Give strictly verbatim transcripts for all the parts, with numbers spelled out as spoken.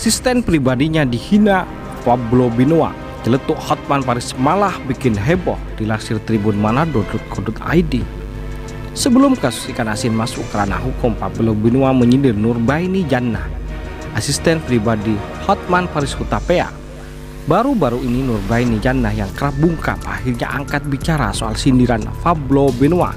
Asisten pribadinya dihina, Pablo Benoa celetuk Hotman Paris malah bikin heboh, dilansir tribun manado titik co titik i d. Sebelum kasus ikan asin masuk ke ranah hukum, Pablo Benoa menyindir Nurbaini Jannah, asisten pribadi Hotman Paris Hutapea. Baru-baru ini Nurbaini Jannah yang kerap bungkam akhirnya angkat bicara soal sindiran Pablo Benoa.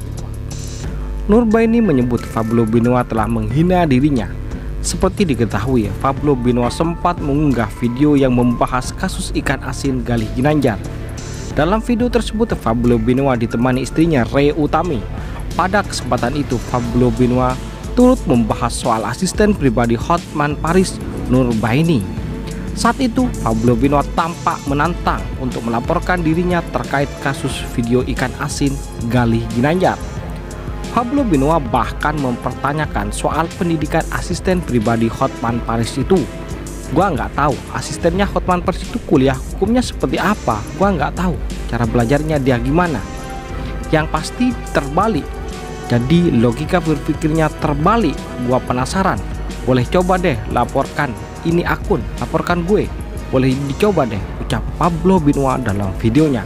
Nurbaini menyebut Pablo Benoa telah menghina dirinya. Seperti diketahui, Pablo Benoa sempat mengunggah video yang membahas kasus ikan asin Galih Ginanjar. Dalam video tersebut, Pablo Benoa ditemani istrinya Ray Utami. Pada kesempatan itu, Pablo Benoa turut membahas soal asisten pribadi Hotman Paris, Nurbaini. Saat itu, Pablo Benoa tampak menantang untuk melaporkan dirinya terkait kasus video ikan asin Galih Ginanjar. Pablo Benoa bahkan mempertanyakan soal pendidikan asisten pribadi Hotman Paris itu. Gua nggak tahu asistennya Hotman Paris itu kuliah hukumnya seperti apa. Gua nggak tahu cara belajarnya dia gimana. Yang pasti terbalik. Jadi logika berpikirnya terbalik. Gua penasaran. Boleh coba deh laporkan ini akun, laporkan gue. Boleh dicoba deh, ucap Pablo Benoa dalam videonya.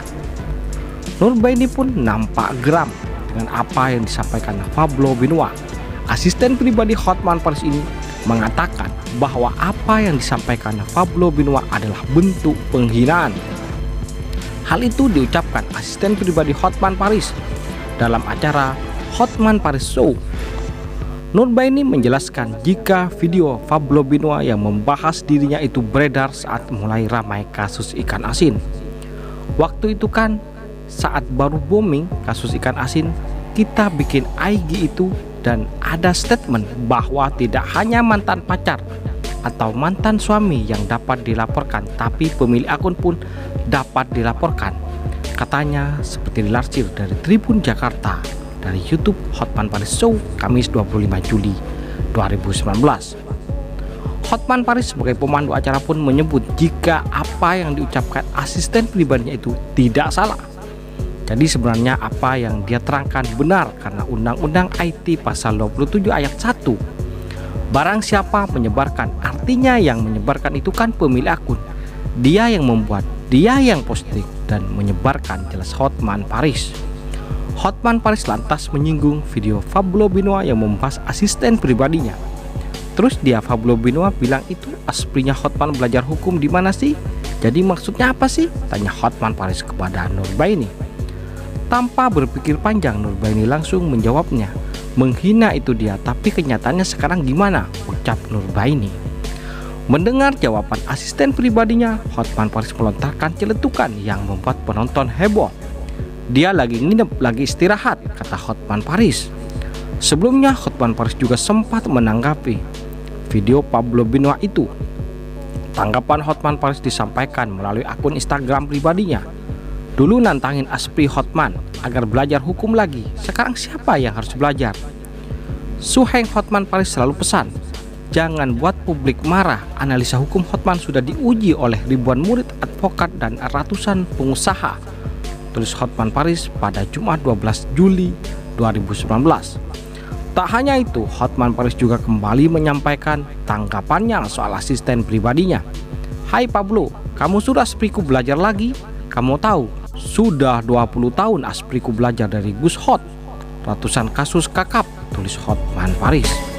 Nurbaini pun nampak geram dengan apa yang disampaikan Pablo Benoa. Asisten pribadi Hotman Paris ini mengatakan bahwa apa yang disampaikan Pablo Benoa adalah bentuk penghinaan. Hal itu diucapkan asisten pribadi Hotman Paris dalam acara Hotman Paris Show. Nurbaini menjelaskan jika video Pablo Benoa yang membahas dirinya itu beredar saat mulai ramai kasus ikan asin. Waktu itu kan saat baru booming kasus ikan asin, kita bikin I G itu dan ada statement bahwa tidak hanya mantan pacar atau mantan suami yang dapat dilaporkan, tapi pemilik akun pun dapat dilaporkan. Katanya seperti dilansir dari Tribun Jakarta dari YouTube Hotman Paris Show Kamis dua puluh lima Juli dua ribu sembilan belas. Hotman Paris sebagai pemandu acara pun menyebut jika apa yang diucapkan asisten pribadinya itu tidak salah. Jadi sebenarnya apa yang dia terangkan benar karena Undang-Undang I T pasal dua puluh tujuh ayat satu. Barang siapa menyebarkan, artinya yang menyebarkan itu kan pemilik akun. Dia yang membuat, dia yang posting dan menyebarkan, jelas Hotman Paris. Hotman Paris lantas menyinggung video Pablo Benoa yang membahas asisten pribadinya. Terus dia Pablo Benoa bilang itu asprinya Hotman belajar hukum di mana sih? Jadi maksudnya apa sih? Tanya Hotman Paris kepada Nurbaini. Tanpa berpikir panjang, Nurbaini langsung menjawabnya. Menghina itu dia, tapi kenyataannya sekarang gimana? Ucap Nurbaini. Mendengar jawaban asisten pribadinya, Hotman Paris melontarkan celetukan yang membuat penonton heboh. Dia lagi nginep, lagi istirahat, kata Hotman Paris. Sebelumnya Hotman Paris juga sempat menanggapi video Pablo Benoa itu. Tanggapan Hotman Paris disampaikan melalui akun Instagram pribadinya. Dulu nantangin Aspri Hotman agar belajar hukum lagi. Sekarang siapa yang harus belajar? Suheng Hotman Paris selalu pesan, jangan buat publik marah. Analisa hukum Hotman sudah diuji oleh ribuan murid, advokat, dan ratusan pengusaha. Tulis Hotman Paris pada Jumat dua belas Juli dua ribu sembilan belas. Tak hanya itu, Hotman Paris juga kembali menyampaikan tanggapannya soal asisten pribadinya. Hai Pablo, kamu sudah aspriku belajar lagi? Kamu tahu, sudah dua puluh tahun aspriku belajar dari Gus Hot. Ratusan kasus kakap, tulis Hotman Paris.